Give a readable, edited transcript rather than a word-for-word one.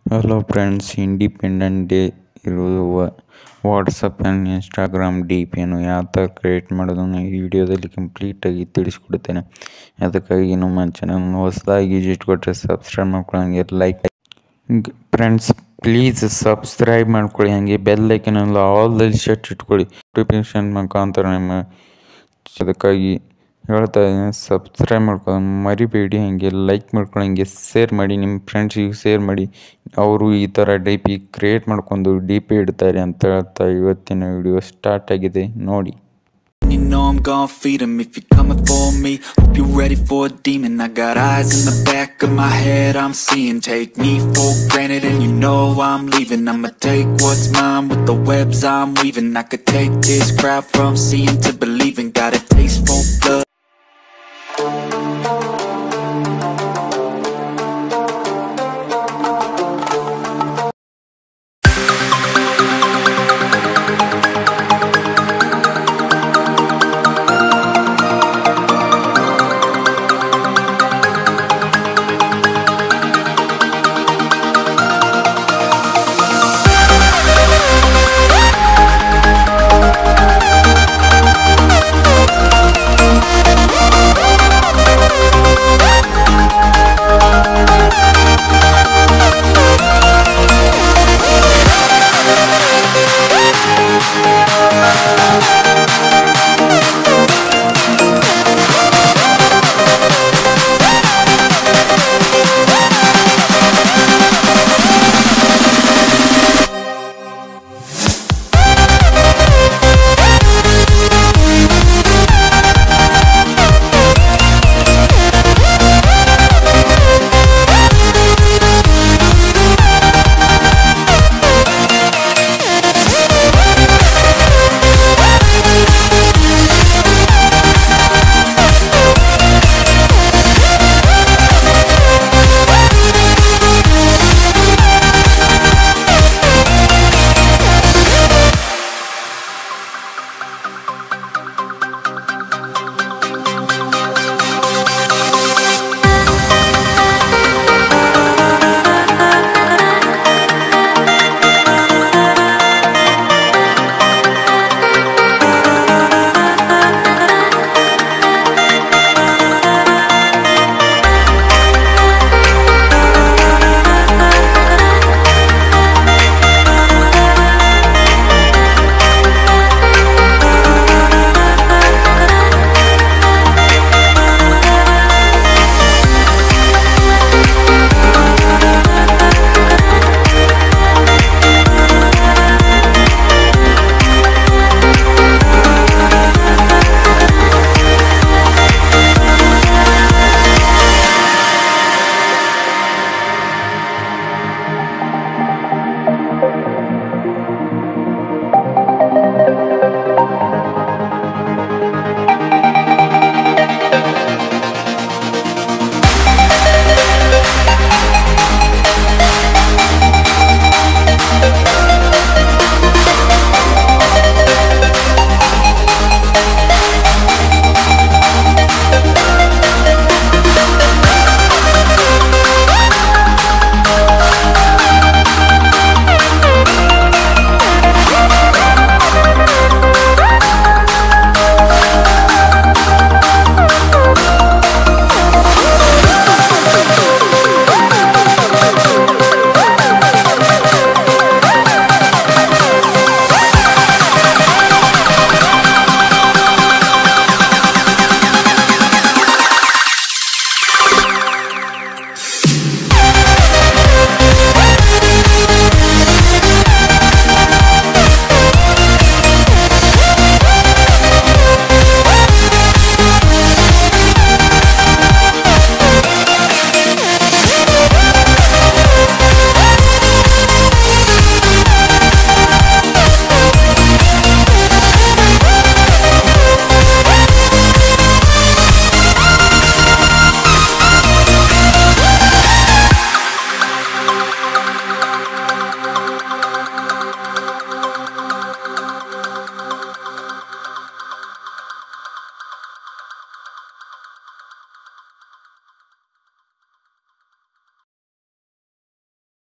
Hello friends, independent day ಇರುವ WhatsApp and Instagram D ಪಿಯನ್ನು ಯಾವ ಥರ ಕ್ರಿಯೇಟ್ ಮಾಡೋದನ್ನು ಈ ವಿಡಿಯೋದಲ್ಲಿ ಕಂಪ್ಲೀಟಾಗಿ ತಿಳಿಸ್ಕೊಡ್ತೇನೆ. ಅದಕ್ಕಾಗಿ ನಮ್ಮ ಚಾನಲ್ನ ಹೊಸದಾಗಿ ವಿಸಿಟ್ ಕೊಟ್ಟರೆ ಸಬ್ಸ್ಕ್ರೈಬ್ ಮಾಡ್ಕೊಳ್ಳಿ, ಹಾಗೆ ಲೈಕ್ ಫ್ರೆಂಡ್ಸ್ ಪ್ಲೀಸ್ ಸಬ್ಸ್ಕ್ರೈಬ್ ಮಾಡ್ಕೊಳ್ಳಿ, ಹಾಗೆ ಬೆಲ್ ಐಕನೆಲ್ಲ ಆಲ್ದಲ್ಲಿ ಸೆಟ್ ಇಟ್ಕೊಳ್ಳಿ ನೋಟಿಫಿಕೇಶನ್ ಮುಖಾಂತರ ನಿಮ್ಮ. ಅದಕ್ಕಾಗಿ ಹೇಳ್ತಾ ಇದ್ದೀನಿ, ಸಬ್ಸ್ಕ್ರೈಬ್ ಮಾಡ್ಕೊಳ್ಳೋದು ಮರಿಬೇಡಿ, ಹಾಗೆ ಲೈಕ್ ಮಾಡ್ಕೊಳ್ಳಿ, ಹಾಗೆ ಶೇರ್ ಮಾಡಿ, ನಿಮ್ಮ ಫ್ರೆಂಡ್ಸಿಗೆ ಶೇರ್ ಮಾಡಿ, ಅವರು ಈ ಥರ ಡಿ ಪಿ ಕ್ರಿಯೇಟ್ ಮಾಡ್ಕೊಂಡು ಡಿ ಪಿ ಇಡ್ತಾರೆ ಅಂತ ಹೇಳ್ತಾ ಇವತ್ತಿನ ವಿಡಿಯೋ ಸ್ಟಾರ್ಟ್ ಆಗಿದೆ, ನೋಡಿ. You know I'm gon' feed 'em if you're coming for me. Hope you're ready for a demon. I got eyes in the back of my head, I'm seeing. Take me for granted and you know I'm leaving. I'ma take what's mine with the webs I'm weaving. I could take this crowd from seeing to believing.